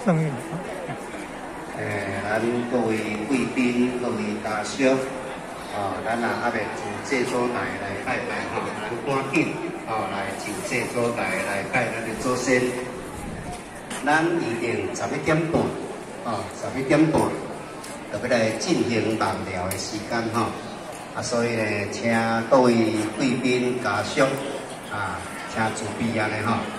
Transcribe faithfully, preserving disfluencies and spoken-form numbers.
正运。 诶，咱各位贵宾、各位家属，哦，咱也还未就这所在来拜拜吼，咱赶紧哦来就这所在来拜咱的祖先。咱预定十一点半，哦，十一点半，就要来进行网聊的时间吼。啊，所以呢，请各位贵宾、家属啊，请注意安尼吼。